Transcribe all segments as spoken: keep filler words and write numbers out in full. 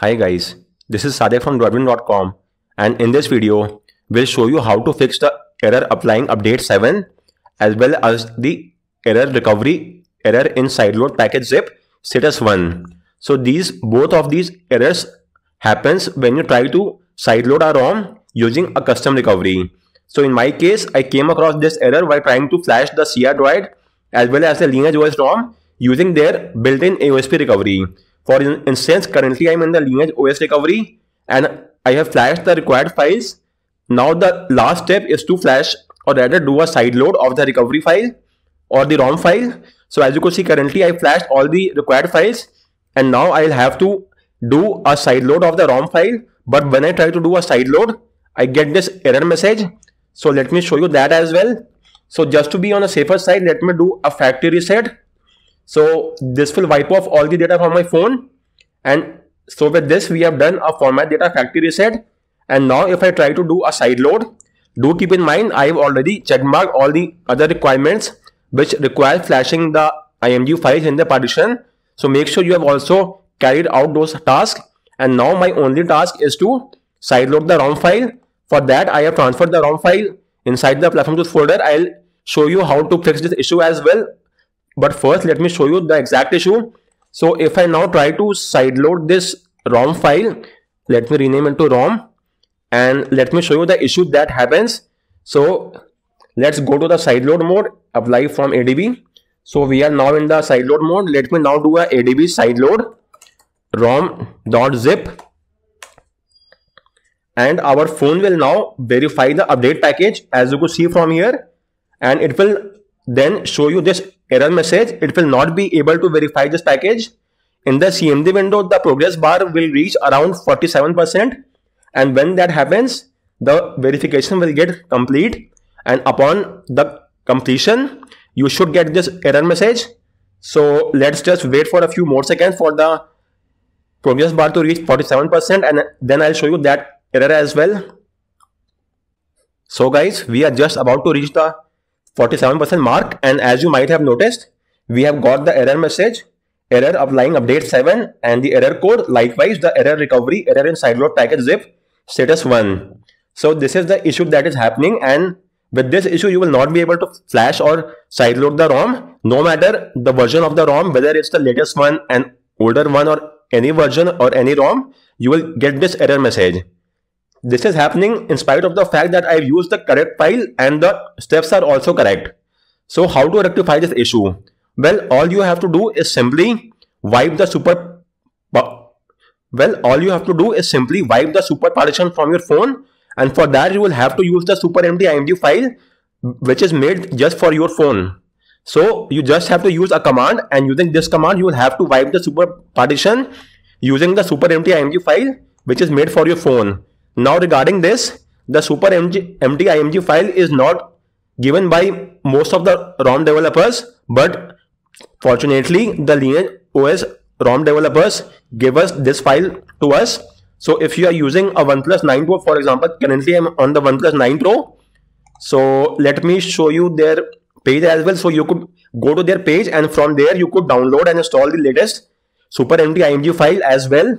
Hi guys, this is Sadek from Droidwin dot com, and in this video we'll show you how to fix the error applying update seven as well as the error recovery error in sideload package zip status one. So these both of these errors happens when you try to sideload a ROM using a custom recovery. So in my case, I came across this error while trying to flash the C R Droid as well as the Lineage O S ROM using their built-in A O S P recovery. For instance, currently I am in the Lineage O S recovery and I have flashed the required files. Now the last step is to flash or rather do a sideload of the recovery file or the ROM file. So as you can see, currently I flashed all the required files and now I'll have to do a sideload of the ROM file. But when I try to do a sideload, I get this error message. So let me show you that as well. So just to be on a safer side, let me do a factory reset. So this will wipe off all the data from my phone, and so with this we have done a format data factory reset. And now if I try to do a sideload, do keep in mind I have already checkmarked all the other requirements which require flashing the I M G files in the partition. So make sure you have also carried out those tasks, and now my only task is to sideload the ROM file. For that I have transferred the ROM file inside the platform tools folder. I'll show you how to fix this issue as well. But first, let me show you the exact issue. So if I now try to sideload this ROM file, let me rename it to ROM and let me show you the issue that happens. So let's go to the sideload mode, apply from A D B. So we are now in the sideload mode. Let me now do a ADB sideload rom.zip, and our phone will now verify the update package as you could see from here, and it will then show you this error message. It will not be able to verify this package. In the C M D window, the progress bar will reach around forty-seven percent, and when that happens, the verification will get complete, and upon the completion, you should get this error message. So let's just wait for a few more seconds for the progress bar to reach forty-seven percent, and then I'll show you that error as well. So guys, we are just about to reach the forty-seven percent mark, and as you might have noticed, we have got the error message, error applying update seven, and the error code, likewise the error recovery error in sideload package zip status one. So this is the issue that is happening, and with this issue you will not be able to flash or sideload the ROM, no matter the version of the ROM, whether it's the latest one, an older one, or any version or any ROM, you will get this error message. This is happening in spite of the fact that I've used the correct file and the steps are also correct. So how to rectify this issue? Well, all you have to do is simply wipe the super well, all you have to do is simply wipe the super partition from your phone, and for that you will have to use the supermd I M G file which is made just for your phone. So you just have to use a command, and using this command you will have to wipe the super partition using the supermd I M G file which is made for your phone. Now regarding this, the supermd I M G file is not given by most of the ROM developers, but fortunately the Lineage O S ROM developers give us this file to us. So if you are using a OnePlus nine Pro, for example, currently I am on the OnePlus nine Pro. So let me show you their page as well. So you could go to their page, and from there you could download and install the latest supermd I M G file as well.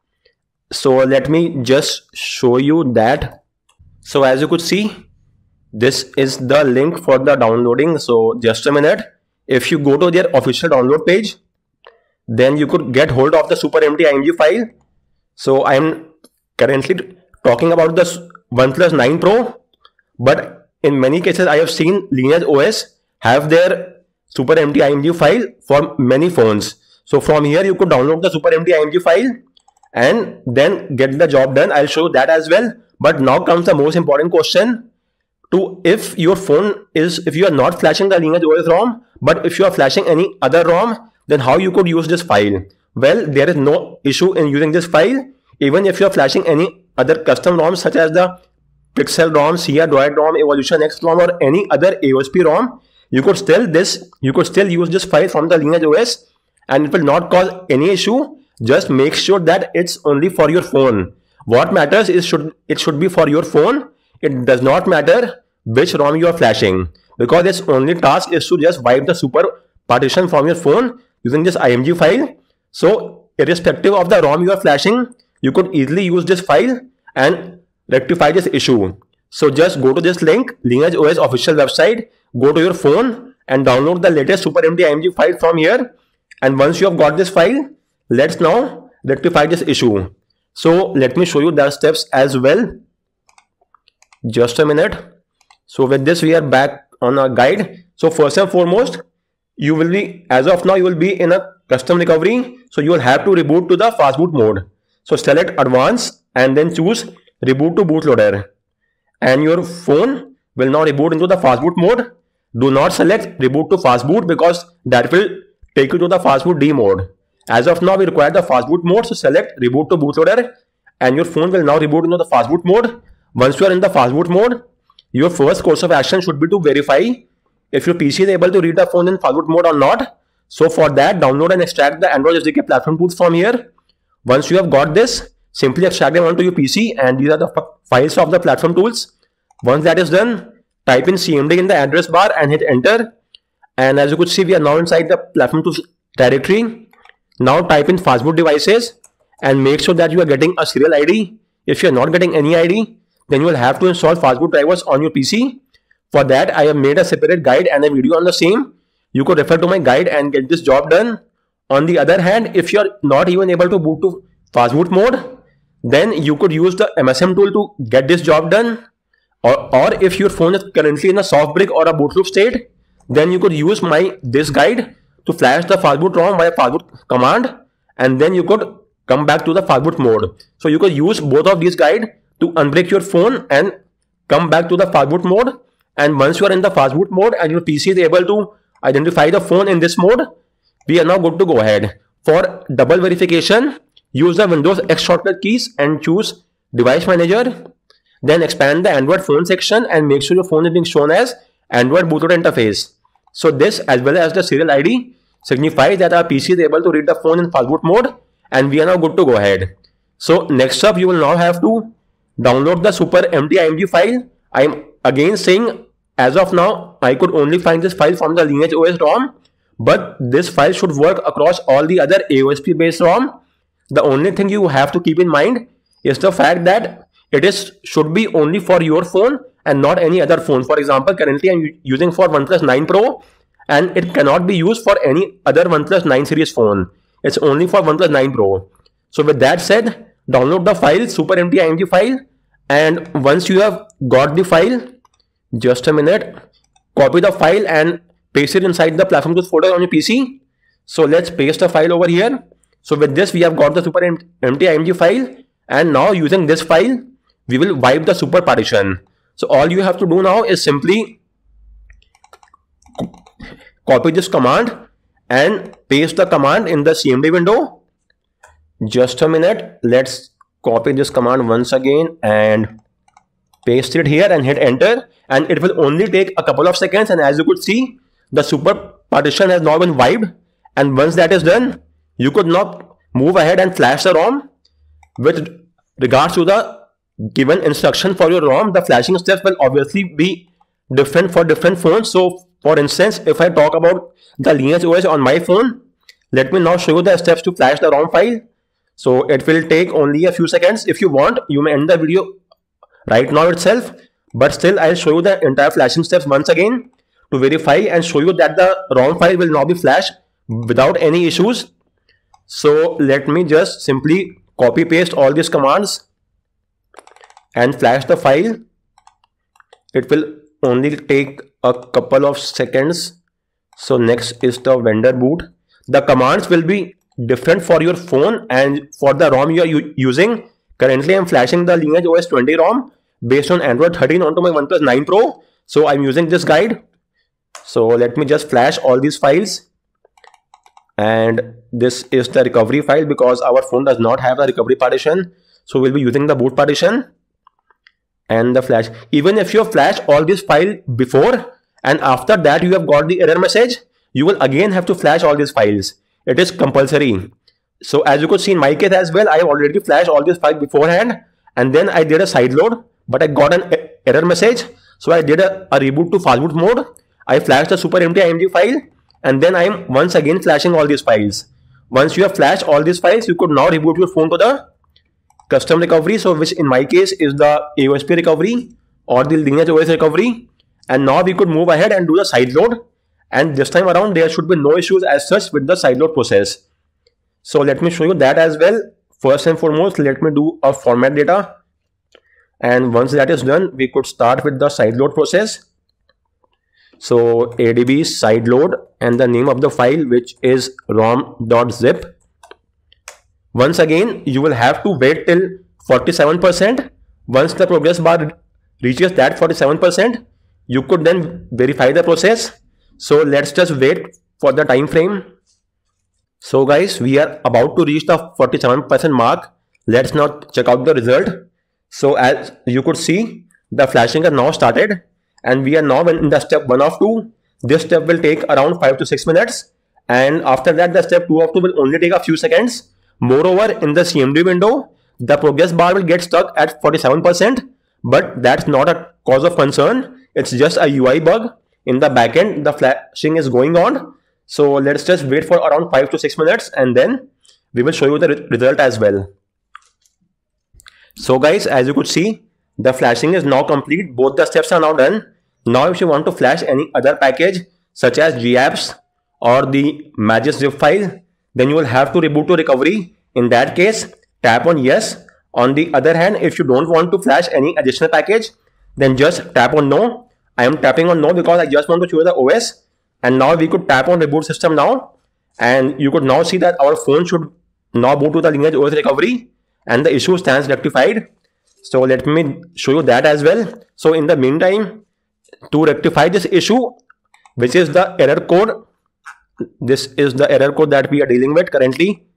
So let me just show you that. So as you could see, this is the link for the downloading. So just a minute. If you go to their official download page, then you could get hold of the supermd I M G file. So I am currently talking about the OnePlus nine Pro, but in many cases I have seen Lineage O S have their supermd I M G file for many phones. So from here you could download the supermd I M G file and then get the job done. I'll show you that as well. But now comes the most important question. To if your phone is, if you are not flashing the Lineage O S ROM, but if you are flashing any other ROM, then how you could use this file? Well, there is no issue in using this file. Even if you are flashing any other custom ROM such as the Pixel ROM, C R Droid ROM, Evolution X ROM, or any other A O S P ROM, you could still this you could still use this file from the Lineage O S, and it will not cause any issue. Just make sure that it's only for your phone. What matters is should it should be for your phone. It does not matter which ROM you are flashing, because its only task is to just wipe the super partition from your phone using this I M G file. So irrespective of the ROM you are flashing, you could easily use this file and rectify this issue. So just go to this link, LineageOS official website, go to your phone and download the latest SuperMD I M G file from here. And once you have got this file, let's now rectify this issue. So let me show you the steps as well. Just a minute. So with this, we are back on our guide. So first and foremost, you will be, as of now, you will be in a custom recovery. So you will have to reboot to the fastboot mode. So select advanced and then choose reboot to bootloader. And your phone will now reboot into the fastboot mode. Do not select reboot to fastboot because that will take you to the fastboot D mode. As of now, we require the fastboot mode. So select reboot to bootloader and your phone will now reboot into the fastboot mode. Once you are in the fastboot mode, your first course of action should be to verify if your P C is able to read the phone in fastboot mode or not. So for that, download and extract the Android S D K platform tools from here. Once you have got this, simply extract them onto your P C and these are the files of the platform tools. Once that is done, type in C M D in the address bar and hit enter. And as you could see, we are now inside the platform tools directory. Now type in fastboot devices and make sure that you are getting a serial I D. If you are not getting any I D, then you will have to install fastboot drivers on your P C. For that, I have made a separate guide and a video on the same. You could refer to my guide and get this job done. On the other hand, if you are not even able to boot to fastboot mode, then you could use the M S M tool to get this job done. Or, or if your phone is currently in a soft brick or a boot loop state, then you could use my this guide to flash the fastboot ROM by a fastboot command, and then you could come back to the fastboot mode. So you could use both of these guide to unbreak your phone and come back to the fastboot mode. And once you are in the fastboot mode and your P C is able to identify the phone in this mode, we are now good to go ahead. For double verification, use the Windows X shortcut keys and choose Device Manager. Then expand the Android phone section and make sure your phone is being shown as Android bootloader interface. So this, as well as the serial I D, signifies that our P C is able to read the phone in fastboot mode and we are now good to go ahead. So next up, you will now have to download the SuperMD I M G file. I am again saying, as of now, I could only find this file from the LineageOS ROM, but this file should work across all the other A O S P based ROM. The only thing you have to keep in mind is the fact that it is should be only for your phone and not any other phone. For example, currently I am using for OnePlus nine Pro and it cannot be used for any other OnePlus nine series phone. It's only for OnePlus nine Pro. So with that said, download the file, SuperMD I M G file, and once you have got the file, just a minute, copy the file and paste it inside the platform tools folder on your P C. So let's paste the file over here. So with this, we have got the SuperMD I M G file, and now using this file, we will wipe the super partition. So all you have to do now is simply copy this command and paste the command in the C M D window. Just a minute, let's copy this command once again and paste it here and hit enter, and it will only take a couple of seconds. And as you could see, the super partition has now been wiped, and once that is done, you could now move ahead and flash the ROM. With regards to the given instruction for your ROM, the flashing steps will obviously be different for different phones. So for instance, if I talk about the LineageOS on my phone, let me now show you the steps to flash the ROM file. So it will take only a few seconds. If you want, you may end the video right now itself, but still I'll show you the entire flashing steps once again to verify and show you that the ROM file will now be flashed without any issues. So let me just simply copy paste all these commands and flash the file. It will only take a couple of seconds. So next is the vendor boot. The commands will be different for your phone and for the ROM you are using. Currently I'm flashing the LineageOS twenty ROM based on Android thirteen onto my OnePlus nine Pro. So I'm using this guide. So let me just flash all these files. And this is the recovery file because our phone does not have a recovery partition. So we'll be using the boot partition and the flash. Even if you flash all this file before and after that you have got the error message, you will again have to flash all these files. It is compulsory. So as you could see in my case as well, I have already flashed all these files beforehand and then I did a side load, but I got an error message. So I did a, a reboot to fastboot mode. I flashed the SuperMD I M G file and then I am once again flashing all these files. Once you have flashed all these files, you could now reboot your phone to the custom recovery, so which in my case is the A O S P recovery or the lineage O S recovery. And now we could move ahead and do the sideload. And this time around, there should be no issues as such with the sideload process. So let me show you that as well. First and foremost, let me do a format data. And once that is done, we could start with the sideload process. So adb sideload and the name of the file, which is rom.zip. Once again, you will have to wait till forty-seven percent. Once the progress bar reaches that forty-seven percent, you could then verify the process. So let's just wait for the time frame. So guys, we are about to reach the forty-seven percent mark. Let's now check out the result. So as you could see, the flashing has now started and we are now in the step one of two. This step will take around five to six minutes. And after that, the step two of two will only take a few seconds. Moreover, in the C M D window, the progress bar will get stuck at forty-seven percent, but that's not a cause of concern. It's just a U I bug. In the backend, the flashing is going on. So let's just wait for around five to six minutes and then we will show you the re result as well. So guys, as you could see, the flashing is now complete. Both the steps are now done. Now if you want to flash any other package such as G apps or the Magis zip file, then you will have to reboot to recovery. In that case, tap on yes. On the other hand, if you don't want to flash any additional package, then just tap on no. I am tapping on no because I just want to show you the O S. And now we could tap on reboot system now. And you could now see that our phone should now boot to the lineage O S recovery and the issue stands rectified. So let me show you that as well. So in the meantime, to rectify this issue, which is the error code, this is the error code that we are dealing with currently.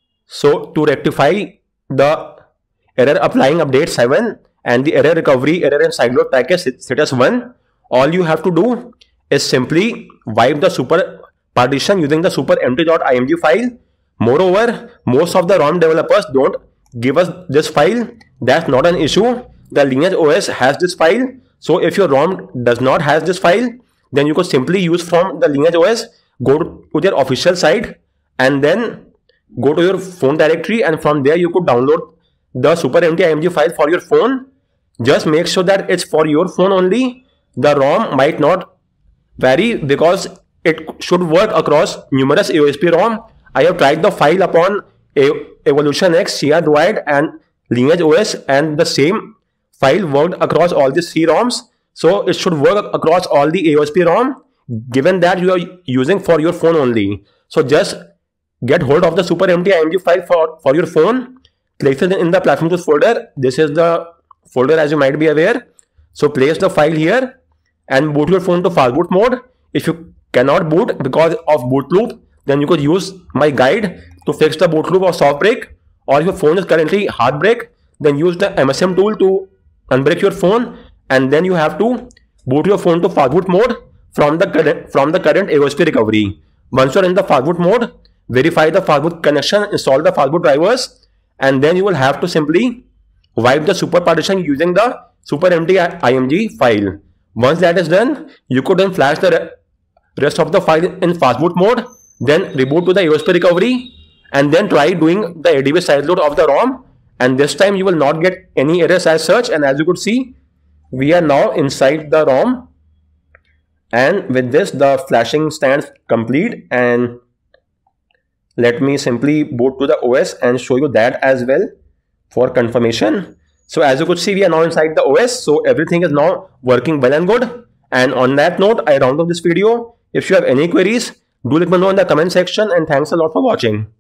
So to rectify the error applying update seven and the error recovery error and sideload package status one, all you have to do is simply wipe the super partition using the superempty.img file. Moreover, most of the ROM developers don't give us this file. That's not an issue. The lineage O S has this file. So if your ROM does not have this file, then you could simply use from the lineage O S, go to their official site and then go to your phone directory, and from there you could download the superempty.img file for your phone. Just make sure that it's for your phone only. The ROM might not vary because it should work across numerous A O S P ROM. I have tried the file upon Evolution X, C R Droid and Lineage O S, and the same file worked across all these three ROMs. So it should work across all the A O S P ROM, given that you are using for your phone only. So just get hold of the superempty.img file for, for your phone, place it in the platform tools folder. This is the folder, as you might be aware. So place the file here and boot your phone to fast boot mode. If you cannot boot because of boot loop, then you could use my guide to fix the boot loop or soft break. Or if your phone is currently hard break, then use the M S M tool to unbreak your phone, and then you have to boot your phone to fast boot mode from the current from the current A O S P recovery. Once you are in the fast boot mode, verify the fast boot connection, install the fast boot drivers, and then you will have to simply wipe the super partition using the superempty.img file. Once that is done, you could then flash the rest of the file in fast boot mode, then reboot to the A O S P recovery, and then try doing the adb sideload of the ROM. And this time you will not get any errors as such. And as you could see, we are now inside the ROM, and with this the flashing stands complete. And let me simply boot to the O S and show you that as well for confirmation. So as you could see, we are now inside the O S, so everything is now working well and good. And on that note, I round off this video. If you have any queries, do let me know in the comment section, and thanks a lot for watching.